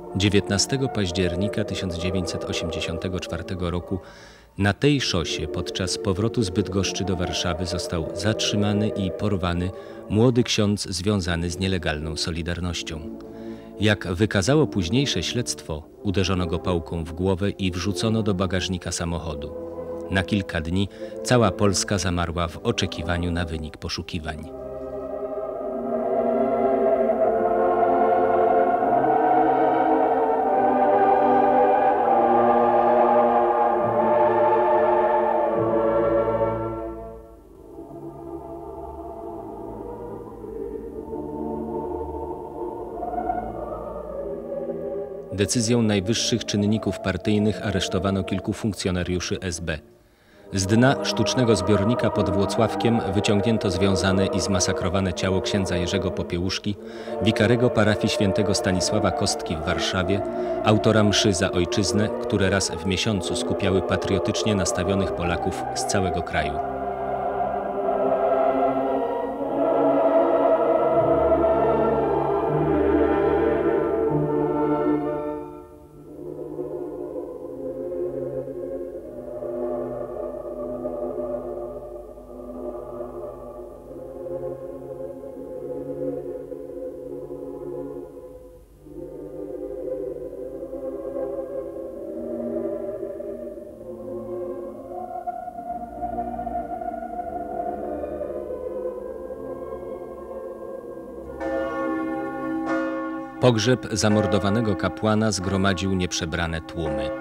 19 października 1984 roku na tej szosie podczas powrotu z Bydgoszczy do Warszawy został zatrzymany i porwany młody ksiądz związany z nielegalną Solidarnością. Jak wykazało późniejsze śledztwo, uderzono go pałką w głowę i wrzucono do bagażnika samochodu. Na kilka dni cała Polska zamarła w oczekiwaniu na wynik poszukiwań. Decyzją najwyższych czynników partyjnych aresztowano kilku funkcjonariuszy SB. Z dna sztucznego zbiornika pod Włocławkiem wyciągnięto związane i zmasakrowane ciało księdza Jerzego Popiełuszki, wikarego parafii świętego Stanisława Kostki w Warszawie, autora mszy za ojczyznę, które raz w miesiącu skupiały patriotycznie nastawionych Polaków z całego kraju. Pogrzeb zamordowanego kapłana zgromadził nieprzebrane tłumy.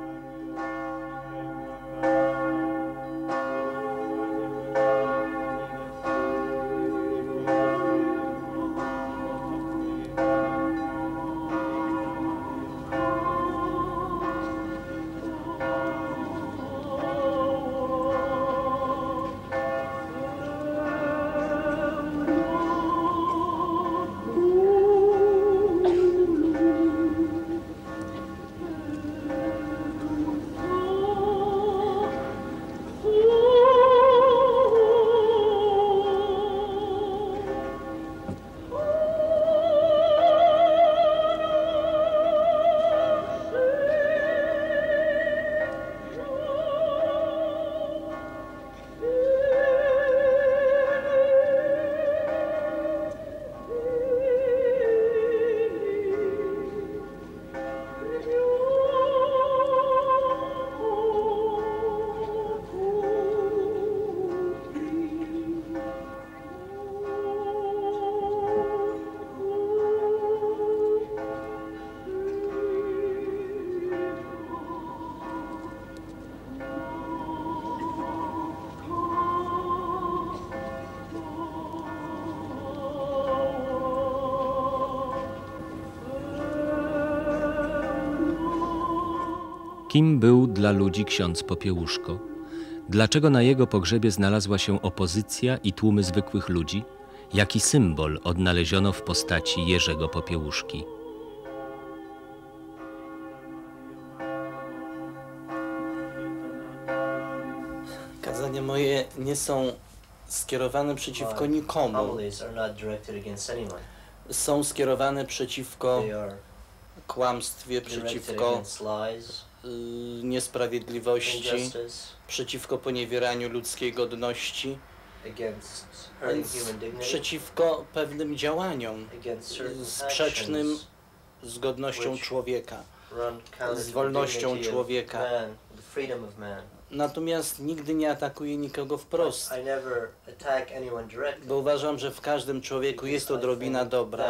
Kim był dla ludzi ksiądz Popiełuszko? Dlaczego na jego pogrzebie znalazła się opozycja i tłumy zwykłych ludzi? Jaki symbol odnaleziono w postaci Jerzego Popiełuszki? Kazania moje nie są skierowane przeciwko nikomu. Są skierowane przeciwko kłamstwie, przeciwko niesprawiedliwości, przeciwko poniewieraniu ludzkiej godności, przeciwko pewnym działaniom sprzecznym z godnością człowieka, z wolnością człowieka. Natomiast nigdy nie atakuję nikogo wprost, bo uważam, że w każdym człowieku jest odrobina dobra,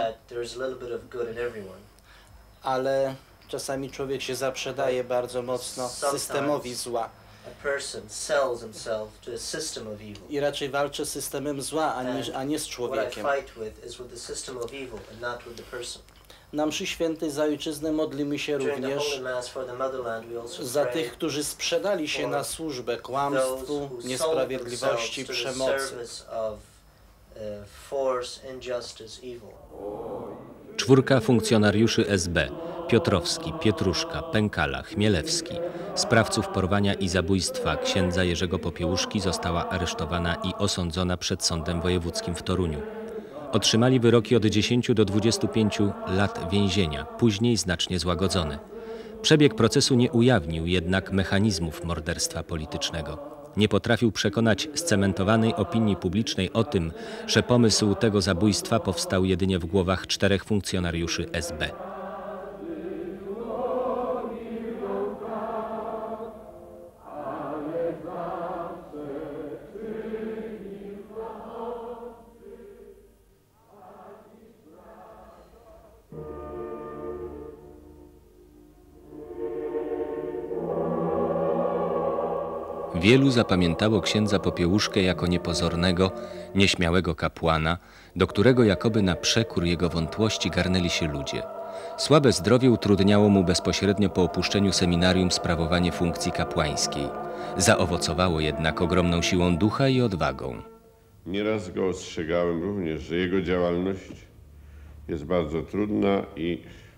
ale czasami człowiek się zaprzedaje bardzo mocno systemowi zła i raczej walczy z systemem zła, a nie z człowiekiem. Na mszy świętej za ojczyznę modlimy się również za tych, którzy sprzedali się na służbę kłamstwu, niesprawiedliwości, przemocy. Czwórka funkcjonariuszy SB: Piotrowski, Pietruszka, Pękala, Chmielewski, sprawców porwania i zabójstwa księdza Jerzego Popiełuszki, została aresztowana i osądzona przed Sądem Wojewódzkim w Toruniu. Otrzymali wyroki od 10 do 25 lat więzienia, później znacznie złagodzone. Przebieg procesu nie ujawnił jednak mechanizmów morderstwa politycznego. Nie potrafił przekonać scementowanej opinii publicznej o tym, że pomysł tego zabójstwa powstał jedynie w głowach 4 funkcjonariuszy SB. Wielu zapamiętało księdza Popiełuszkę jako niepozornego, nieśmiałego kapłana, do którego jakoby na przekór jego wątłości garnęli się ludzie. Słabe zdrowie utrudniało mu bezpośrednio po opuszczeniu seminarium sprawowanie funkcji kapłańskiej. Zaowocowało jednak ogromną siłą ducha i odwagą. Nieraz go ostrzegałem również, że jego działalność jest bardzo trudna i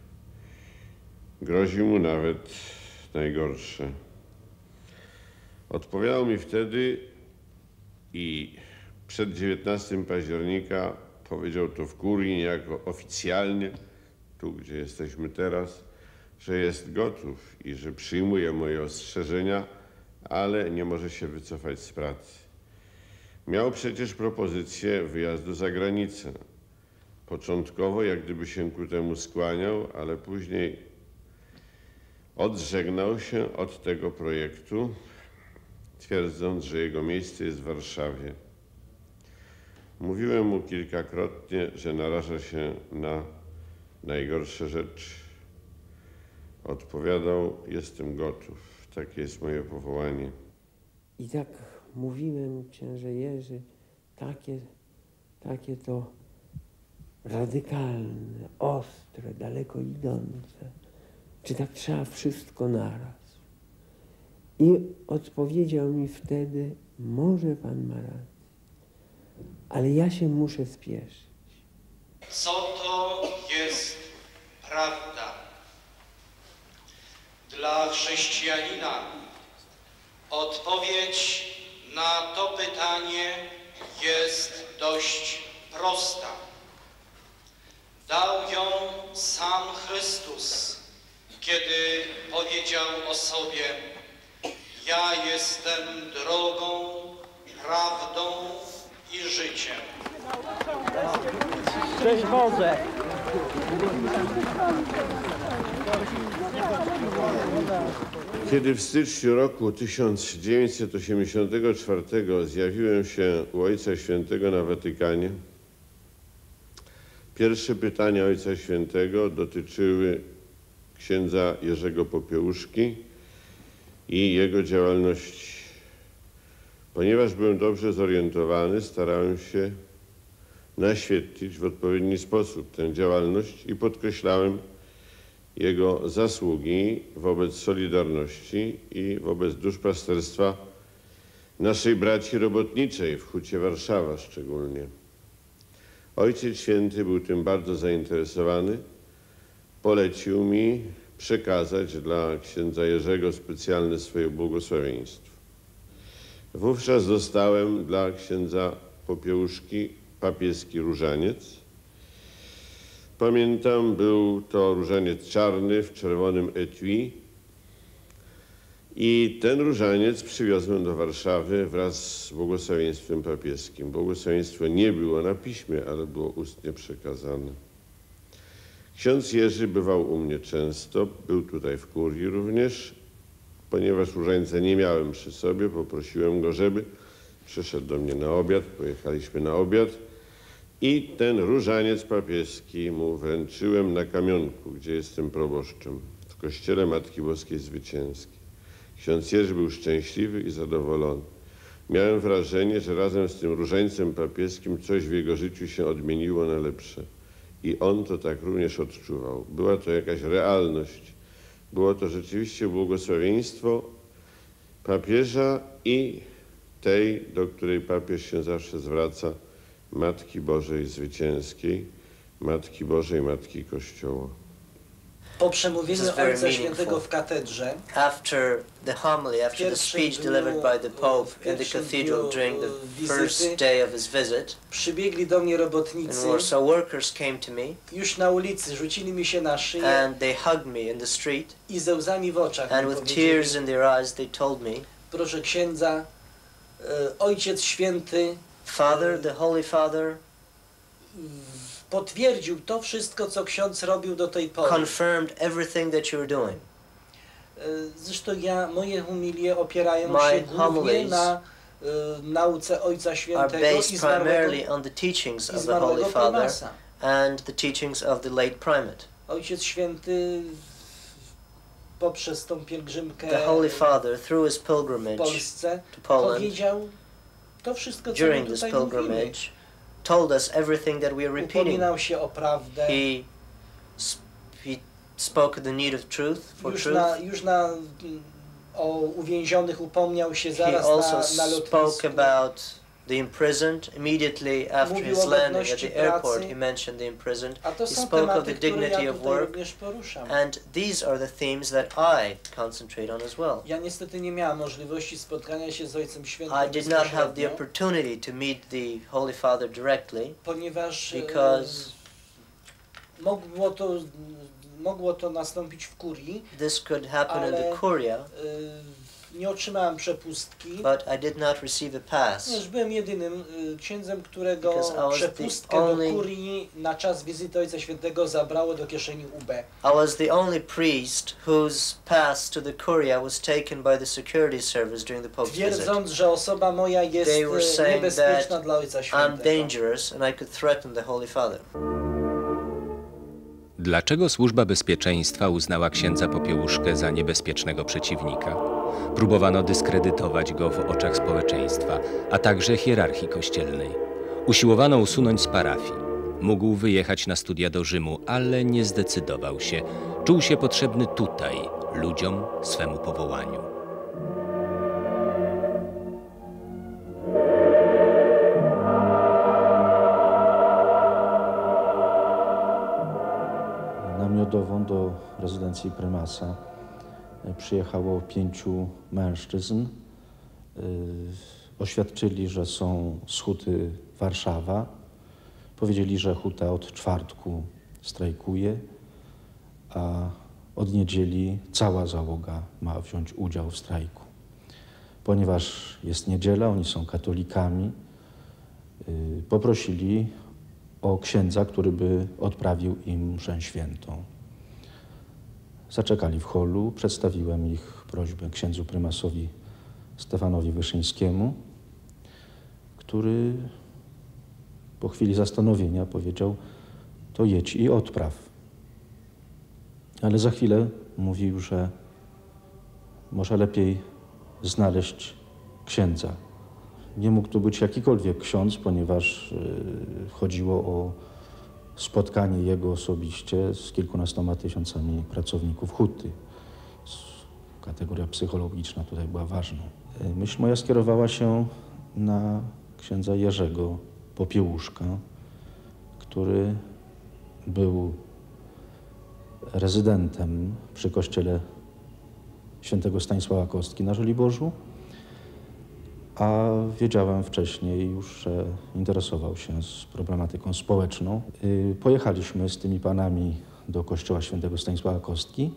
grozi mu nawet najgorsze. Odpowiadał mi wtedy i przed 19 października powiedział to w kurii niejako oficjalnie, tu gdzie jesteśmy teraz, że jest gotów i że przyjmuje moje ostrzeżenia, ale nie może się wycofać z pracy. Miał przecież propozycję wyjazdu za granicę. Początkowo jak gdyby się ku temu skłaniał, ale później odżegnał się od tego projektu, twierdząc, że jego miejsce jest w Warszawie. Mówiłem mu kilkakrotnie, że naraża się na najgorsze rzeczy. Odpowiadał: jestem gotów, takie jest moje powołanie. I tak mówiłem, księże Jerzy, takie to radykalne, ostre, daleko idące. Czy tak trzeba wszystko naraz? I odpowiedział mi wtedy: może pan ma rację, ale ja się muszę spieszyć. Co to jest prawda? Dla chrześcijanina odpowiedź na to pytanie jest dość prosta. Dał ją sam Chrystus, kiedy powiedział o sobie: ja jestem drogą, prawdą i życiem. Cześć Boże! Kiedy w styczniu roku 1984 zjawiłem się u Ojca Świętego na Watykanie, pierwsze pytania Ojca Świętego dotyczyły księdza Jerzego Popiełuszki i jego działalności. Ponieważ byłem dobrze zorientowany, starałem się naświetlić w odpowiedni sposób tę działalność i podkreślałem jego zasługi wobec Solidarności i wobec duszpasterstwa naszej braci robotniczej w Hucie Warszawa szczególnie. Ojciec Święty był tym bardzo zainteresowany. Polecił mi przekazać dla księdza Jerzego specjalne swoje błogosławieństwo. Wówczas dostałem dla księdza Popiełuszki papieski różaniec. Pamiętam, był to różaniec czarny w czerwonym etui i ten różaniec przywiozłem do Warszawy wraz z błogosławieństwem papieskim. Błogosławieństwo nie było na piśmie, ale było ustnie przekazane. Ksiądz Jerzy bywał u mnie często, był tutaj w kurii również. Ponieważ różańca nie miałem przy sobie, poprosiłem go, żeby przyszedł do mnie na obiad. Pojechaliśmy na obiad i ten różaniec papieski mu wręczyłem na Kamionku, gdzie jestem proboszczem, w kościele Matki Boskiej Zwycięskiej. Ksiądz Jerzy był szczęśliwy i zadowolony. Miałem wrażenie, że razem z tym różańcem papieskim coś w jego życiu się odmieniło na lepsze. I on to tak również odczuwał. Była to jakaś realność. Było to rzeczywiście błogosławieństwo papieża i tej, do której papież się zawsze zwraca, Matki Bożej Zwycięskiej, Matki Bożej, Matki Kościoła. Po przemówieniu Ojca Świętego w katedrze, after the homily, after the speech delivered by the Pope in the cathedral during the first day of his visit, przybiegli do mnie robotnicy, and so workers came to me, już na ulicy rzucili mi się na szyję and they hugged me in the street, i ze łzami w oczach and mi with powiedzieli, tears in their eyes they told me, proszę księdza, Ojciec Święty, Father, the Holy Father, potwierdził to wszystko, co ksiądz robił do tej pory. confirmed everything that you were doing. Zresztą moje homilie opierają My się głównie homilies na nauce Ojca Are Świętego based i primarily on the teachings of the Holy zmarłego Father prymasa. and the teachings of the late primate. Ojciec Święty poprzez tą pielgrzymkę The Holy Father, through his w pilgrimage Polsce to Poland, powiedział to wszystko, co my during this tutaj mówimy. pilgrimage, told us everything that we are repeating. Upominał się o prawdę. He spoke of the need of truth, for truth. O uwięzionych upomniał się He zaraz also na lotnisku. spoke about the imprisoned. Immediately after Mówił his o landing at godności the airport, pracy. he mentioned the imprisoned. A to He są spoke of tematy, the które dignity ja of tutaj work. również poruszam. And these are the themes that I concentrate on as well. Ja niestety nie miałem możliwości spotkania się z Ojcem Świętym I did not have the bezpośrednio, opportunity to meet the Holy Father directly ponieważ because mogło to nastąpić w kurii, this could happen in ale the Curia, nie otrzymałem przepustki. but I did not receive a pass. Już byłem jedynym księdzem, którego Because I was przepustkę the do only- kurii na czas wizyty Ojca Świętego zabrało do kieszeni UB. I was the only priest whose pass to the Curia was taken by the security service during the Pope's visit. Twierdząc, że osoba moja jest They were saying niebezpieczna that dla Ojca I'm Świętego. dangerous and I could threaten the Holy Father. Dlaczego Służba Bezpieczeństwa uznała księdza Popiełuszkę za niebezpiecznego przeciwnika? Próbowano dyskredytować go w oczach społeczeństwa, a także hierarchii kościelnej. Usiłowano usunąć z parafii. Mógł wyjechać na studia do Rzymu, ale nie zdecydował się. Czuł się potrzebny tutaj, ludziom, swemu powołaniu. Na Miodową do rezydencji prymasa przyjechało 5 mężczyzn. Oświadczyli, że są z huty Warszawa. Powiedzieli, że huta od czwartku strajkuje, a od niedzieli cała załoga ma wziąć udział w strajku. Ponieważ jest niedziela, oni są katolikami, poprosili o księdza, który by odprawił im mszę świętą. Zaczekali w holu, przedstawiłem ich prośbę księdzu prymasowi Stefanowi Wyszyńskiemu, który po chwili zastanowienia powiedział: to jedź i odpraw. Ale za chwilę mówił, że może lepiej znaleźć księdza. Nie mógł to być jakikolwiek ksiądz, ponieważ chodziło o spotkanie jego osobiście z kilkunastoma tysiącami pracowników huty. Kategoria psychologiczna tutaj była ważną. Myśl moja skierowała się na księdza Jerzego Popiełuszka, który był rezydentem przy kościele świętego Stanisława Kostki na Żoliborzu, a wiedziałem wcześniej już, że interesował się z problematyką społeczną. Pojechaliśmy z tymi panami do kościoła świętego Stanisława Kostki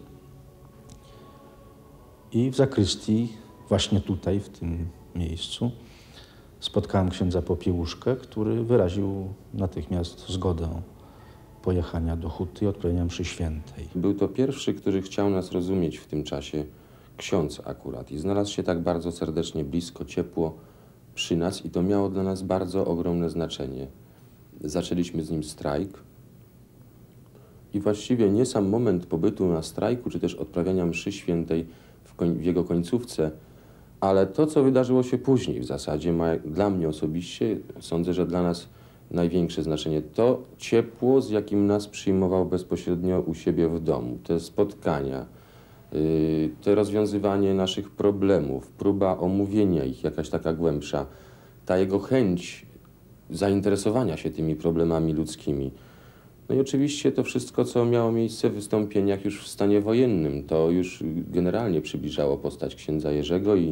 i w zakrystii, właśnie tutaj, w tym miejscu, spotkałem księdza Popiełuszkę, który wyraził natychmiast zgodę pojechania do huty i odprawienia mszy świętej. Był to pierwszy, który chciał nas rozumieć w tym czasie, ksiądz akurat, i znalazł się tak bardzo serdecznie blisko, ciepło przy nas i to miało dla nas bardzo ogromne znaczenie. Zaczęliśmy z nim strajk i właściwie nie sam moment pobytu na strajku, czy też odprawiania mszy świętej w jego końcówce, ale to, co wydarzyło się później w zasadzie, ma dla mnie osobiście, sądzę, że dla nas największe znaczenie. To ciepło, z jakim nas przyjmował bezpośrednio u siebie w domu, te spotkania, to rozwiązywanie naszych problemów, próba omówienia ich, jakaś taka głębsza, ta jego chęć zainteresowania się tymi problemami ludzkimi. No i oczywiście to wszystko, co miało miejsce w wystąpieniach już w stanie wojennym, to już generalnie przybliżało postać księdza Jerzego i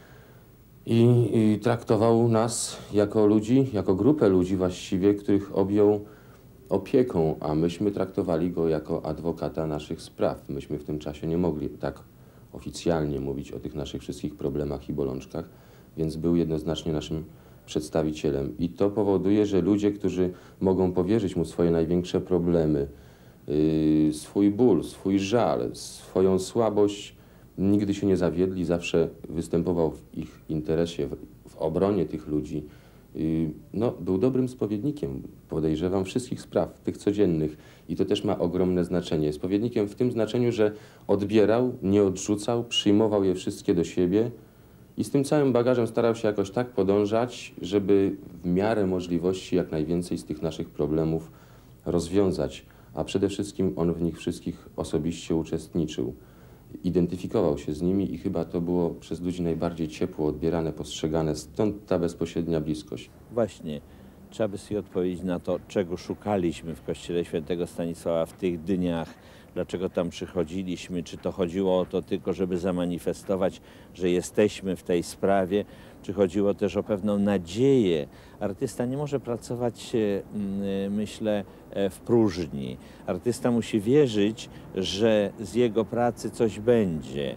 traktował nas jako ludzi, jako grupę ludzi właściwie, których objął opieką, a myśmy traktowali go jako adwokata naszych spraw. Myśmy w tym czasie nie mogli tak oficjalnie mówić o tych naszych wszystkich problemach i bolączkach, więc był jednoznacznie naszym przedstawicielem. I to powoduje, że ludzie, którzy mogą powierzyć mu swoje największe problemy, swój ból, swój żal, swoją słabość, nigdy się nie zawiedli, zawsze występował w ich interesie, w obronie tych ludzi. No, był dobrym spowiednikiem, podejrzewam, wszystkich spraw, tych codziennych, i to też ma ogromne znaczenie. Spowiednikiem w tym znaczeniu, że odbierał, nie odrzucał, przyjmował je wszystkie do siebie i z tym całym bagażem starał się jakoś tak podążać, żeby w miarę możliwości jak najwięcej z tych naszych problemów rozwiązać, a przede wszystkim on w nich wszystkich osobiście uczestniczył. Identyfikował się z nimi i chyba to było przez ludzi najbardziej ciepło odbierane, postrzegane, stąd ta bezpośrednia bliskość. Właśnie, trzeba by sobie odpowiedzieć na to, czego szukaliśmy w kościele świętego Stanisława w tych dniach, dlaczego tam przychodziliśmy, czy to chodziło o to tylko, żeby zamanifestować, że jesteśmy w tej sprawie, czy chodziło też o pewną nadzieję. Artysta nie może pracować, myślę, w próżni. Artysta musi wierzyć, że z jego pracy coś będzie.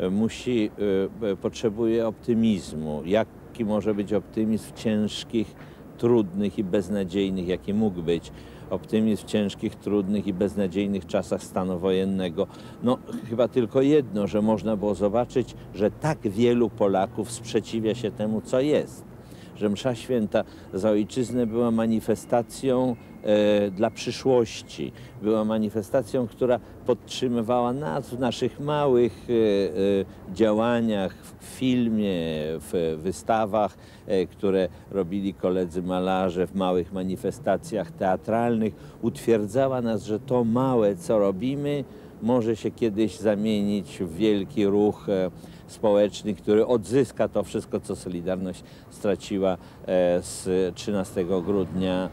Potrzebuje optymizmu. Jaki może być optymizm w ciężkich, trudnych i beznadziejnych, jaki mógł być optymizm w ciężkich, trudnych i beznadziejnych czasach stanu wojennego. No chyba tylko jedno, że można było zobaczyć, że tak wielu Polaków sprzeciwia się temu, co jest. Że msza święta za ojczyznę była manifestacją dla przyszłości. Była manifestacją, która podtrzymywała nas w naszych małych działaniach, w filmie, w wystawach, które robili koledzy malarze, w małych manifestacjach teatralnych. Utwierdzała nas, że to małe, co robimy, może się kiedyś zamienić w wielki ruch społeczny, który odzyska to wszystko, co Solidarność straciła z 13 grudnia,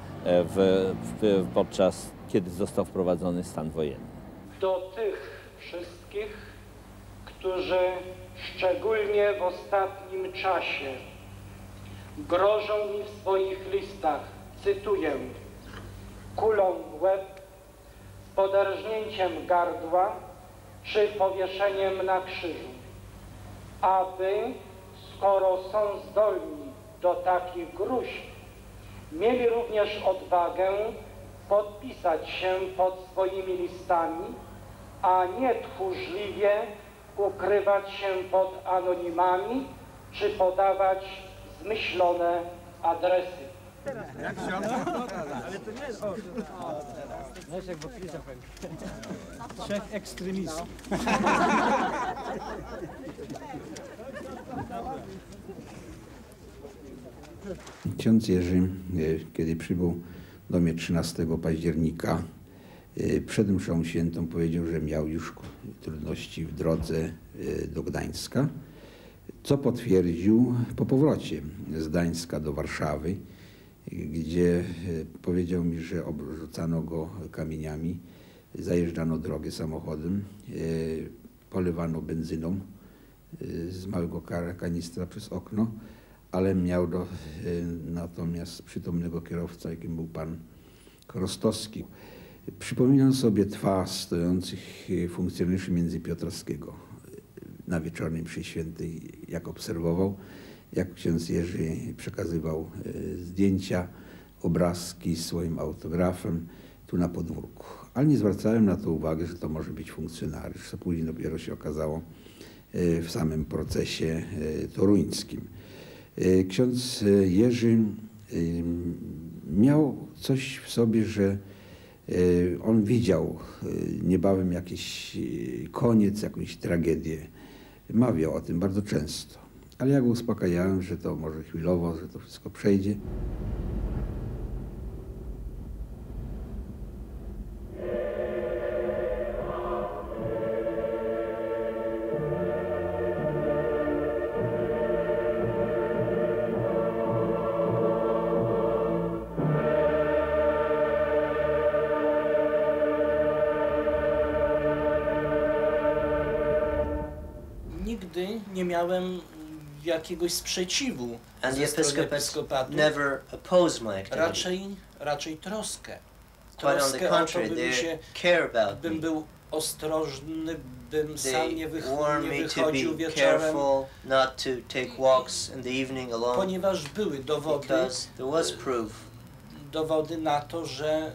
podczas kiedy został wprowadzony stan wojenny. Do tych wszystkich, którzy szczególnie w ostatnim czasie grożą mi w swoich listach, cytuję, kulą w łeb, poderżnięciem gardła czy powieszeniem na krzyżu, aby, skoro są zdolni do takich gruźb, mieli również odwagę podpisać się pod swoimi listami, a nie tchórzliwie ukrywać się pod anonimami czy podawać zmyślone adresy. Jak się ale to nie jest znasz jak Bokliza trzech ekstremistów. Ksiądz Jerzy, kiedy przybył do mnie 13 października, przed mszą świętą powiedział, że miał już trudności w drodze do Gdańska, co potwierdził po powrocie z Gdańska do Warszawy, gdzie powiedział mi, że obrzucano go kamieniami, zajeżdżano drogę samochodem, polewano benzyną z małego kanistra przez okno, ale miał natomiast przytomnego kierowcę, jakim był pan Korostowski. Przypominam sobie twarz stojących funkcjonariuszy Międzypiotrowskiego na wieczornej mszy świętej, jak obserwował, jak ksiądz Jerzy przekazywał zdjęcia, obrazki swoim autografem tu na podwórku. Ale nie zwracałem na to uwagi, że to może być funkcjonariusz, co później dopiero się okazało w samym procesie toruńskim. Ksiądz Jerzy miał coś w sobie, że on widział niebawem jakiś koniec, jakąś tragedię. Mawiał o tym bardzo często. Ale ja go uspokajałem, że to może chwilowo, że to wszystko przejdzie. nigdy nie miałem jakiegoś sprzeciwu And ze the strony episcopate episkopatu, never opposed my activity. raczej troskę. Quite on the Troskę o to, contrary, bym they care about bym me. był ostrożny, bym sam nie warn me to wychodził be wieczorem, careful not to take walks in the evening alone, ponieważ były because there was proof dowody na to, że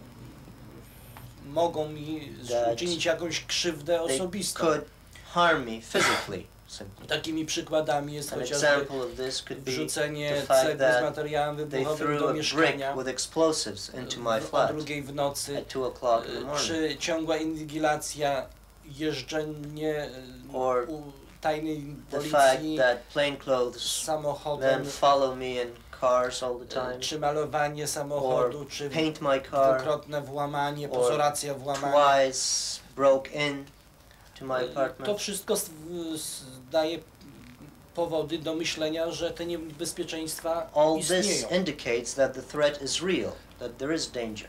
mogą mi uczynić jakąś krzywdę they osobistą. could harm me physically. Simply. Takimi przykładami jest An chociażby example of this could be wrzucenie the fact cegły z that materiałem they wybuchowym threw do a brick mieszkania with explosives into my o flat 2:00 w nocy, at 2 o'clock in the morning. czy ciągła inwigilacja, jeżdżenie Or tajnej the fact policji that plainclothes samochodem, men follow me in cars all the time, czy malowanie samochodu, czy paint my car, dwukrotne włamanie, or pozoracja włamania. twice broke in to my apartment. To wszystko daje powody do myślenia, że te niebezpieczeństwa All istnieją. this indicates that the threat is real, that there is danger.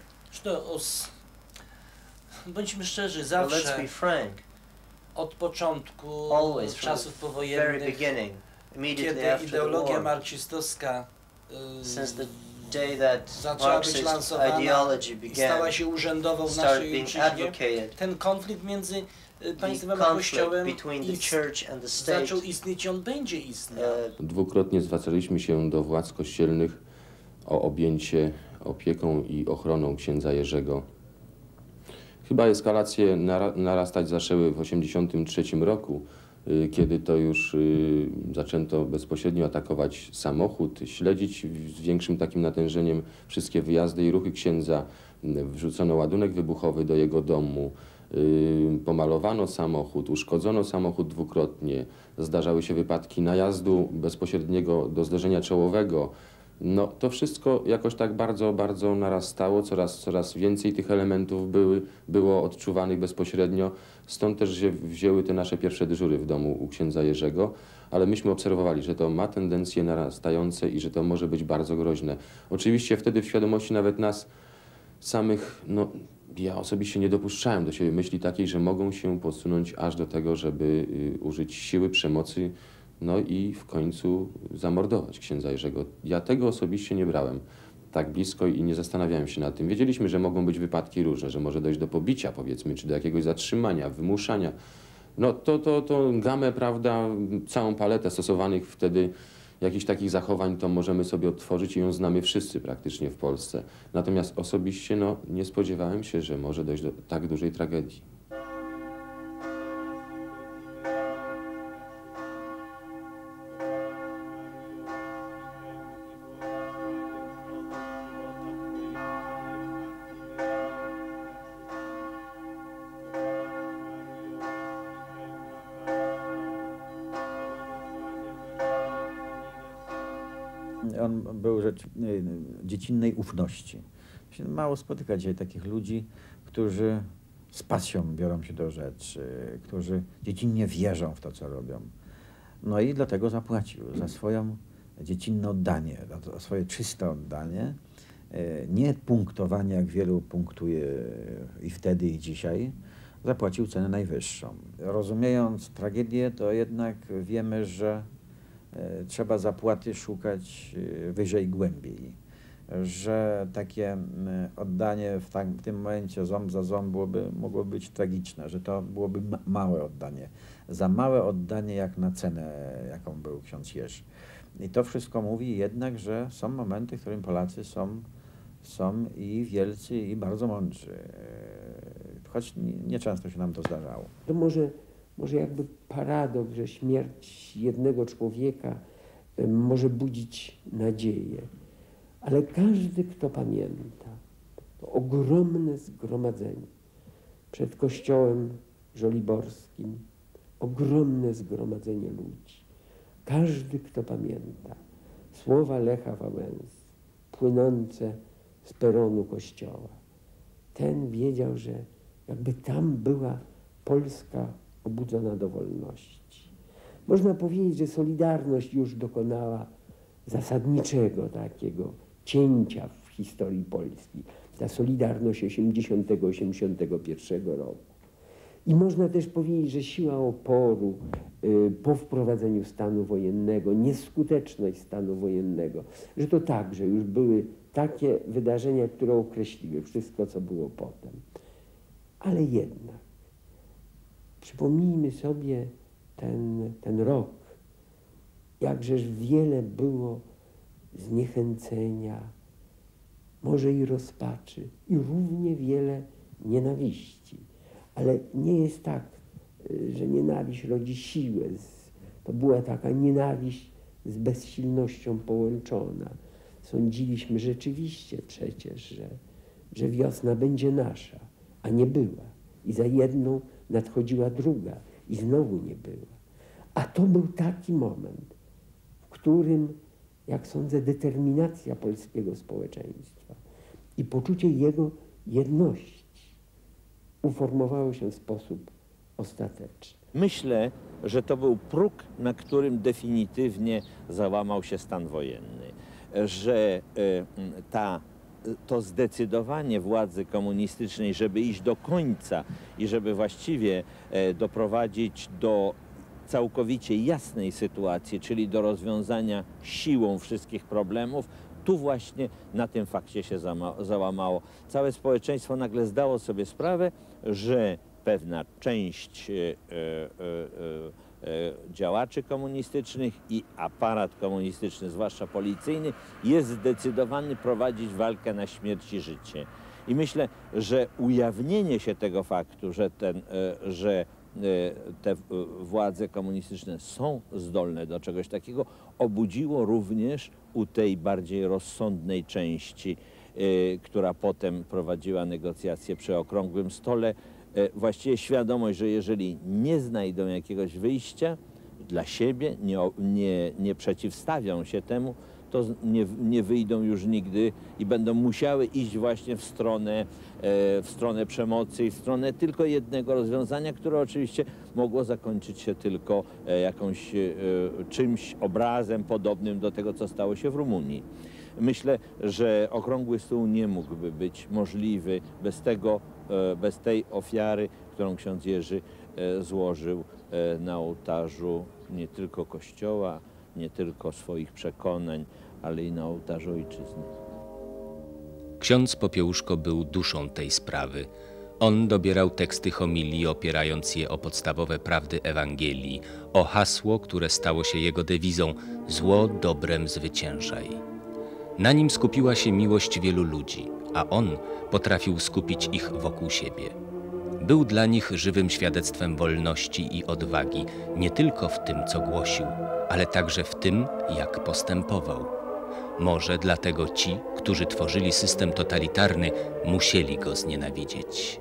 Bądźmy szczerzy, Well, let's zawsze be frank. od początku Always, from czasów the very powojennych, beginning, immediately kiedy after the ideologia war, marksistowska since the day that zaczęła być Marxist lansowana ideology i began, stała się urzędową w started naszej being ojczyźnie, advocated, ten konflikt między the państwem a conflict Kościołem between the church and the state zaczął istnieć i on będzie istniał. Dwukrotnie zwracaliśmy się do władz kościelnych o objęcie opieką i ochroną księdza Jerzego. Chyba eskalacje narastać zaczęły w 1983 roku, kiedy to już zaczęto bezpośrednio atakować samochód, śledzić z większym takim natężeniem wszystkie wyjazdy i ruchy księdza. Wrzucono ładunek wybuchowy do jego domu, pomalowano samochód, uszkodzono samochód dwukrotnie, zdarzały się wypadki najazdu bezpośredniego do zderzenia czołowego. No, to wszystko jakoś tak bardzo, bardzo narastało, coraz więcej tych elementów było odczuwanych bezpośrednio, stąd też się wzięły te nasze pierwsze dyżury w domu u księdza Jerzego, ale myśmy obserwowali, że to ma tendencje narastające i że to może być bardzo groźne. Oczywiście wtedy w świadomości nawet nas samych, no, ja osobiście nie dopuszczałem do siebie myśli takiej, że mogą się posunąć aż do tego, żeby użyć siły, przemocy, no i w końcu zamordować księdza Jerzego. Ja tego osobiście nie brałem tak blisko i nie zastanawiałem się nad tym. Wiedzieliśmy, że mogą być wypadki różne, że może dojść do pobicia, powiedzmy, czy do jakiegoś zatrzymania, wymuszania. No to gamę, prawda, całą paletę stosowanych wtedy jakichś takich zachowań to możemy sobie odtworzyć i ją znamy wszyscy praktycznie w Polsce. Natomiast osobiście no, nie spodziewałem się, że może dojść do tak dużej tragedii. On był dziecinnej ufności. Mało spotyka dzisiaj takich ludzi, którzy z pasją biorą się do rzeczy, którzy dziecinnie wierzą w to, co robią. No i dlatego zapłacił za swoją dziecinne oddanie, za swoje czyste oddanie. Nie punktowanie, jak wielu punktuje i wtedy, i dzisiaj. Zapłacił cenę najwyższą. Rozumiejąc tragedię, to jednak wiemy, że trzeba zapłaty szukać wyżej i głębiej, że takie oddanie w tym momencie ząb za ząb mogłoby być tragiczne, że to byłoby małe oddanie, za małe oddanie jak na cenę, jaką był ksiądz Jerzy. I to wszystko mówi jednak, że są momenty, w którym Polacy są i wielcy, i bardzo mądrzy, choć nieczęsto się nam to zdarzało. To może jakby paradoks, że śmierć jednego człowieka może budzić nadzieję. Ale każdy, kto pamięta, to ogromne zgromadzenie przed kościołem żoliborskim, ogromne zgromadzenie ludzi. Każdy, kto pamięta słowa Lecha Wałęsy płynące z peronu kościoła, ten wiedział, że jakby tam była Polska obudzona do wolności. Można powiedzieć, że Solidarność już dokonała zasadniczego takiego cięcia w historii Polski. Ta Solidarność 80-81 roku. I można też powiedzieć, że siła oporu po wprowadzeniu stanu wojennego, nieskuteczność stanu wojennego, że to także już były takie wydarzenia, które określiły wszystko, co było potem. Ale jednak przypomnijmy sobie ten rok, jakżeż wiele było zniechęcenia, może i rozpaczy, i równie wiele nienawiści. Ale nie jest tak, że nienawiść rodzi siłę. To była taka nienawiść z bezsilnością połączona. Sądziliśmy rzeczywiście przecież, że wiosna będzie nasza, a nie była. I za jedną nadchodziła druga i znowu nie była. A to był taki moment, w którym, jak sądzę, determinacja polskiego społeczeństwa i poczucie jego jedności uformowało się w sposób ostateczny. Myślę, że to był próg, na którym definitywnie załamał się stan wojenny. Że to zdecydowanie władzy komunistycznej, żeby iść do końca i żeby właściwie doprowadzić do całkowicie jasnej sytuacji, czyli do rozwiązania siłą wszystkich problemów, tu właśnie na tym fakcie się załamało. Całe społeczeństwo nagle zdało sobie sprawę, że pewna część działaczy komunistycznych i aparat komunistyczny, zwłaszcza policyjny, jest zdecydowany prowadzić walkę na śmierć i życie. I myślę, że ujawnienie się tego faktu, że te władze komunistyczne są zdolne do czegoś takiego, obudziło również u tej bardziej rozsądnej części, która potem prowadziła negocjacje przy okrągłym stole, właściwie świadomość, że jeżeli nie znajdą jakiegoś wyjścia dla siebie, nie przeciwstawią się temu, to nie wyjdą już nigdy i będą musiały iść właśnie w stronę przemocy i w stronę tylko jednego rozwiązania, które oczywiście mogło zakończyć się tylko czymś, obrazem podobnym do tego, co stało się w Rumunii. Myślę, że okrągły stół nie mógłby być możliwy bez tej ofiary, którą ksiądz Jerzy złożył na ołtarzu nie tylko Kościoła, nie tylko swoich przekonań, ale i na ołtarzu ojczyzny. Ksiądz Popiełuszko był duszą tej sprawy. On dobierał teksty homilii, opierając je o podstawowe prawdy Ewangelii, o hasło, które stało się jego dewizą: zło dobrem zwyciężaj. Na nim skupiła się miłość wielu ludzi, a on potrafił skupić ich wokół siebie. Był dla nich żywym świadectwem wolności i odwagi, nie tylko w tym, co głosił, ale także w tym, jak postępował. Może dlatego ci, którzy tworzyli system totalitarny, musieli go znienawidzieć.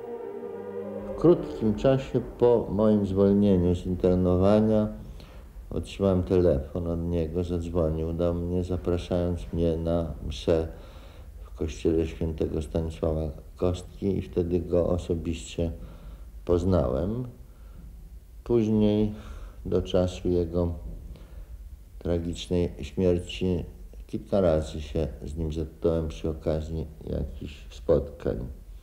W krótkim czasie po moim zwolnieniu z internowania otrzymałem telefon od niego, zadzwonił do mnie, zapraszając mnie na mszę w kościele świętego Stanisława Kostki i wtedy go osobiście poznałem. Później, do czasu jego tragicznej śmierci, kilka razy się z nim zetknąłem przy okazji jakichś spotkań.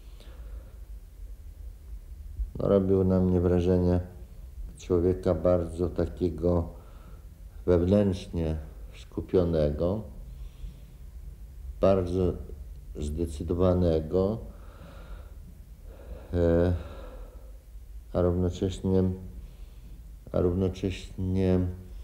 Robił na mnie wrażenie człowieka bardzo takiego wewnętrznie skupionego, bardzo zdecydowanego, a równocześnie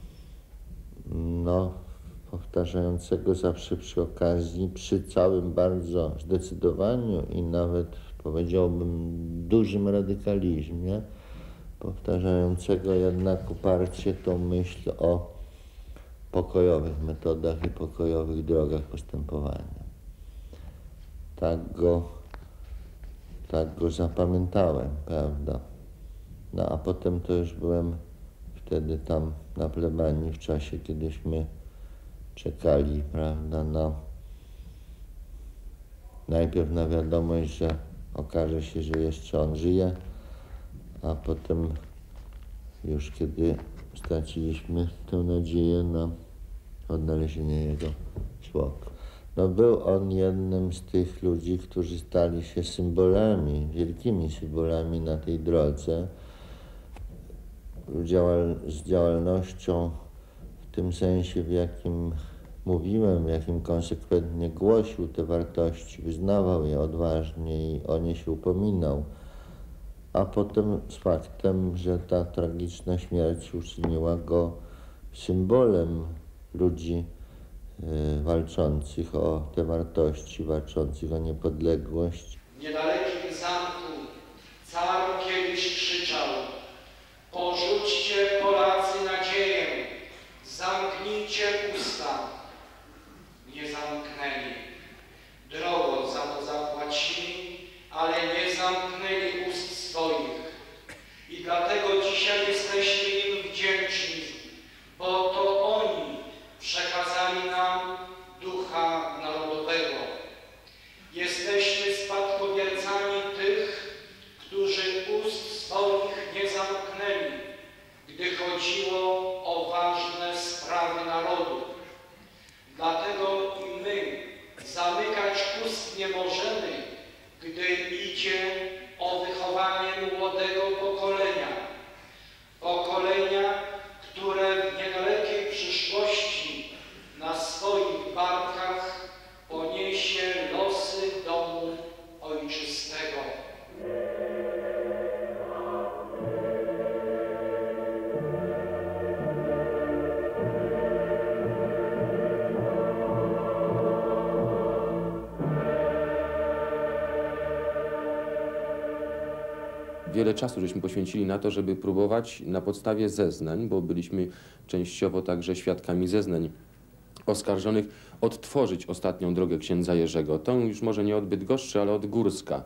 powtarzającego zawsze przy okazji, przy całym bardzo zdecydowaniu i nawet powiedziałbym dużym radykalizmie, powtarzającego jednak uparcie tą myśl o pokojowych metodach i pokojowych drogach postępowania. Tak go zapamiętałem, prawda? No a potem to już byłem wtedy tam na plebanii w czasie, kiedyśmy czekali, prawda, najpierw na wiadomość, że okaże się, że jeszcze on żyje, a potem już kiedy straciliśmy tę nadzieję na odnalezienie jego zwłok. No, był on jednym z tych ludzi, którzy stali się symbolami, wielkimi symbolami na tej drodze, z działalnością w tym sensie, w jakim mówiłem, w jakim konsekwentnie głosił te wartości, wyznawał je odważnie i o nie się upominał, a potem z faktem, że ta tragiczna śmierć uczyniła go symbolem ludzi walczących o te wartości, walczących o niepodległość. W niedalekim zamku car kiedyś krzyczał: porzućcie, Polacy, nadzieję, zamknijcie usta. Nie zamknęli. Drogo za to zapłacili, ale nie zamknęli ust swoich. I dlatego dzisiaj jesteśmy im wdzięczni, bo to oni przekazali nam ducha narodowego. Jesteśmy spadkobiercami tych, którzy ust swoich nie zamknęli, gdy chodziło o ważne sprawy narodu. Dlatego i my zamykać ust nie możemy, gdy idzie o wychowanie młodego pokolenia. Pokolenia, które w niedalekiej przyszłości na swoich barkach poniesie losy domu ojczystego. Wiele czasu żeśmy poświęcili na to, żeby próbować na podstawie zeznań, bo byliśmy częściowo także świadkami zeznań oskarżonych, odtworzyć ostatnią drogę księdza Jerzego. Tą już może nie od Bydgoszczy, ale od Górska.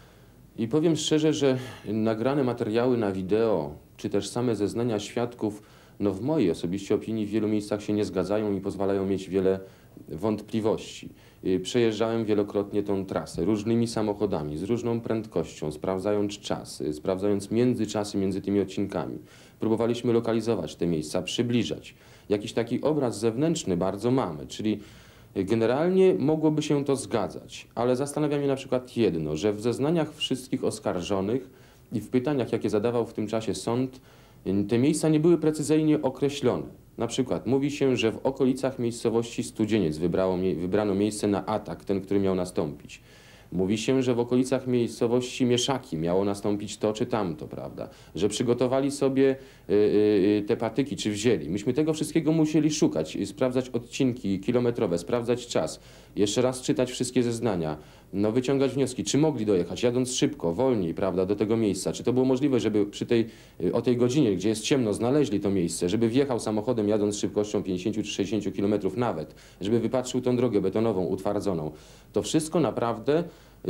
I powiem szczerze, że nagrane materiały na wideo, czy też same zeznania świadków, no w mojej osobiście opinii w wielu miejscach się nie zgadzają i pozwalają mieć wiele wątpliwości. Przejeżdżałem wielokrotnie tą trasę różnymi samochodami, z różną prędkością, sprawdzając czasy, sprawdzając międzyczasy między tymi odcinkami. Próbowaliśmy lokalizować te miejsca, przybliżać. Jakiś taki obraz zewnętrzny bardzo mamy, czyli generalnie mogłoby się to zgadzać, ale zastanawia mnie na przykład jedno, że w zeznaniach wszystkich oskarżonych i w pytaniach, jakie zadawał w tym czasie sąd, te miejsca nie były precyzyjnie określone. Na przykład mówi się, że w okolicach miejscowości Studzieniec wybrano miejsce na atak, ten, który miał nastąpić. Mówi się, że w okolicach miejscowości Mieszaki miało nastąpić to czy tamto, prawda? Że przygotowali sobie te patyki, czy wzięli. Myśmy tego wszystkiego musieli szukać, sprawdzać odcinki kilometrowe, sprawdzać czas, jeszcze raz czytać wszystkie zeznania, no wyciągać wnioski, czy mogli dojechać, jadąc szybko, wolniej, prawda, do tego miejsca. Czy to było możliwe, żeby o tej godzinie, gdzie jest ciemno, znaleźli to miejsce, żeby wjechał samochodem jadąc szybkością 50 czy 60 km nawet, żeby wypatrzył tą drogę betonową, utwardzoną. To wszystko naprawdę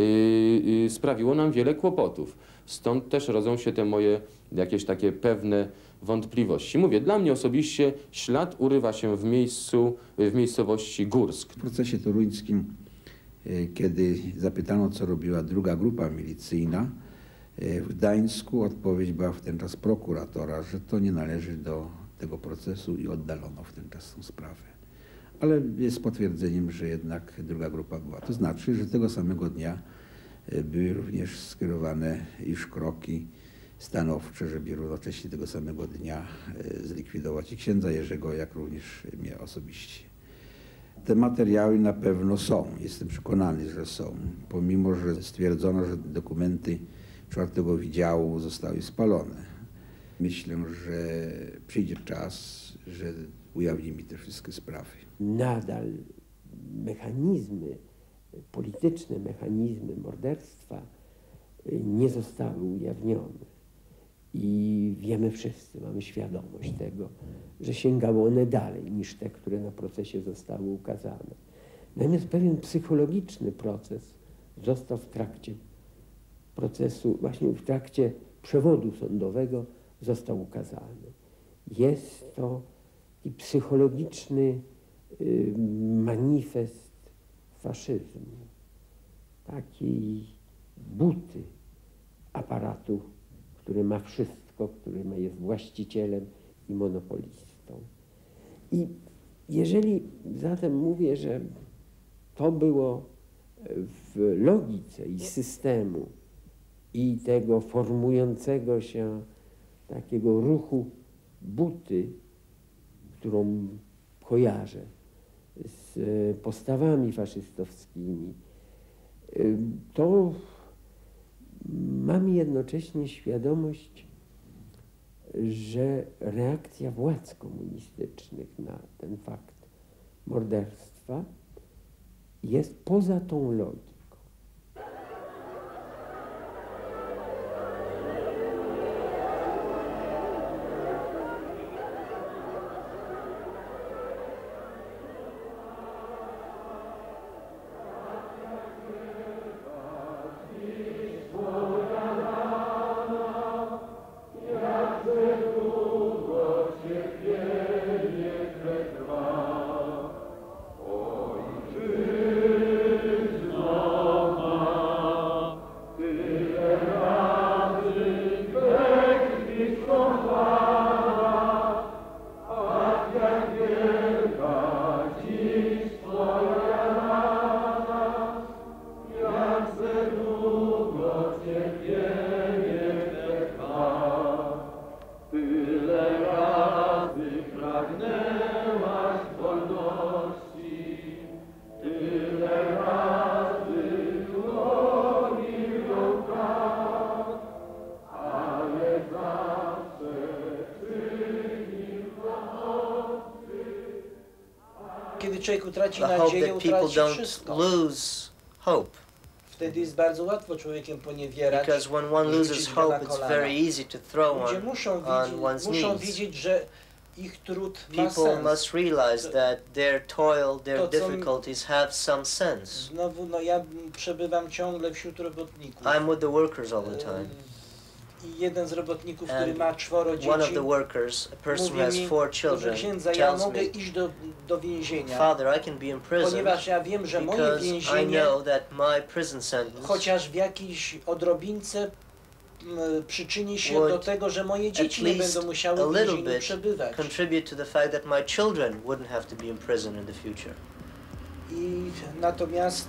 sprawiło nam wiele kłopotów. Stąd też rodzą się te moje jakieś takie pewne wątpliwości. Mówię, dla mnie osobiście ślad urywa się w miejscowości Górsk. W procesie toruńskim, kiedy zapytano, co robiła druga grupa milicyjna, w Gdańsku odpowiedź była w ten czas prokuratora, że to nie należy do tego procesu i oddalono w ten czas tę sprawę. Ale jest potwierdzeniem, że jednak druga grupa była. To znaczy, że tego samego dnia były również skierowane już kroki stanowcze, żeby równocześnie tego samego dnia zlikwidować i księdza Jerzego, jak również mnie osobiście. Te materiały na pewno są, jestem przekonany, że są, pomimo że stwierdzono, że dokumenty 4. Wydziału zostały spalone. Myślę, że przyjdzie czas, że ujawnimy te wszystkie sprawy. Nadal mechanizmy, polityczne mechanizmy morderstwa nie zostały ujawnione. I wiemy wszyscy, mamy świadomość tego, że sięgały one dalej niż te, które na procesie zostały ukazane. Natomiast pewien psychologiczny proces został w trakcie procesu, właśnie w trakcie przewodu sądowego został ukazany. Jest to i psychologiczny manifest faszyzmu, takiej buty aparatu, który ma wszystko, który jest właścicielem i monopolistą. I jeżeli zatem mówię, że to było w logice i systemu i tego formującego się takiego ruchu buty, którą kojarzę z postawami faszystowskimi, to mam jednocześnie świadomość, że reakcja władz komunistycznych na ten fakt morderstwa jest poza tą logiką. Kiedy człowiek utraci nadzieję, utraci wszystko. Wtedy jest bardzo łatwo człowiekiem poniewierać. Because when one loses hope, it's very easy to throw Ludzie muszą wiedzieć, że ich trud ma People sens. must realize that their toil, their difficulties have some sense. Znowu, no ja przebywam ciągle wśród robotników. I'm with the workers all the time. I jeden z robotników, który ma 4 dzieci, one of the workers, a person who has 4 children, księdza, ja tells mogę me, iść do więzienia, Father, I can be imprisoned ponieważ ja wiem, że moje because więzienie, I know that my prison sentence chociaż w jakiejś odrobince przyczyni się do tego, że moje dzieci nie będą musiały w więzieniu przebywać. Contribute to the fact that my children wouldn't have to be imprisoned in the future. I natomiast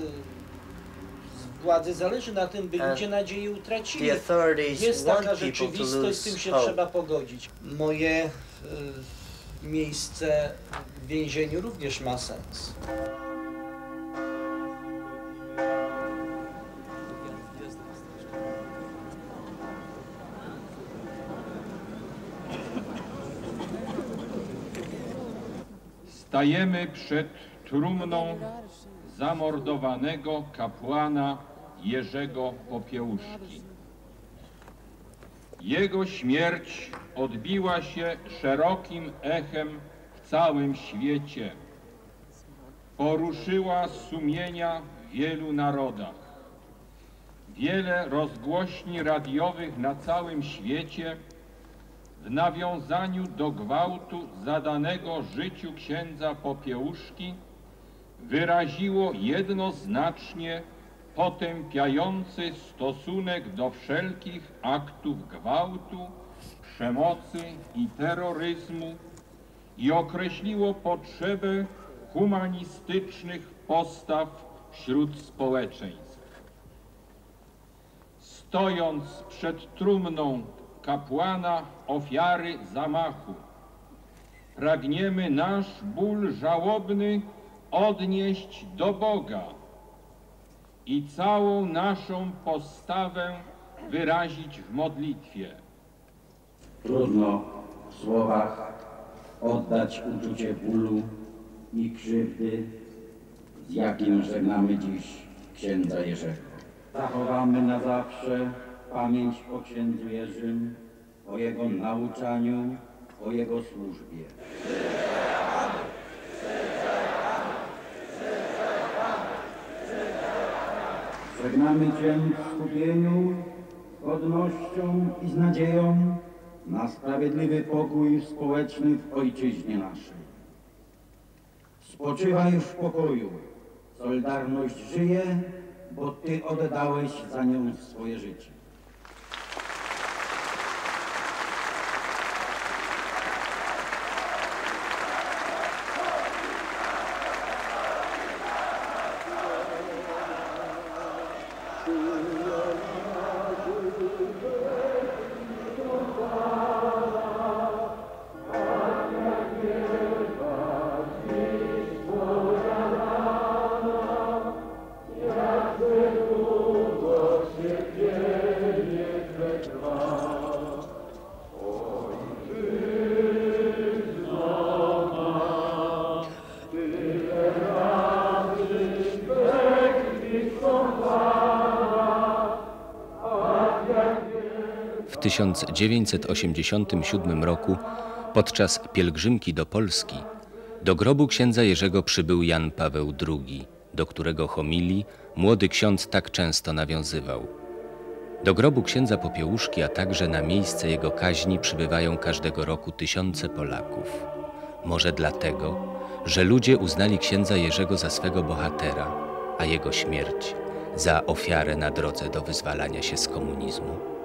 władzy zależy na tym, by ludzie nadzieję utracili. Jest taka rzeczywistość, z tym się trzeba pogodzić. Moje miejsce w więzieniu również ma sens. Stajemy przed trumną zamordowanego kapłana Jerzego Popiełuszki. Jego śmierć odbiła się szerokim echem w całym świecie. Poruszyła sumienia w wielu narodach. Wiele rozgłośni radiowych na całym świecie w nawiązaniu do gwałtu zadanego życiu księdza Popiełuszki wyraziło jednoznacznie potępiający stosunek do wszelkich aktów gwałtu, przemocy i terroryzmu i określiło potrzebę humanistycznych postaw wśród społeczeństw. Stojąc przed trumną kapłana ofiary zamachu, pragniemy nasz ból żałobny odnieść do Boga i całą naszą postawę wyrazić w modlitwie. Trudno w słowach oddać uczucie bólu i krzywdy, z jakim żegnamy dziś księdza Jerzego. Zachowamy na zawsze pamięć o księdzu Jerzym, o jego nauczaniu, o jego służbie. Żegnamy Cię w skupieniu, z godnością i z nadzieją na sprawiedliwy pokój społeczny w ojczyźnie naszej. Spoczywaj w pokoju. Solidarność żyje, bo Ty oddałeś za nią swoje życie. 1987 roku podczas pielgrzymki do Polski do grobu księdza Jerzego przybył Jan Paweł II, do którego homilii młody ksiądz tak często nawiązywał. Do grobu księdza Popiełuszki, a także na miejsce jego kaźni przybywają każdego roku tysiące Polaków. Może dlatego, że ludzie uznali księdza Jerzego za swego bohatera, a jego śmierć za ofiarę na drodze do wyzwalania się z komunizmu.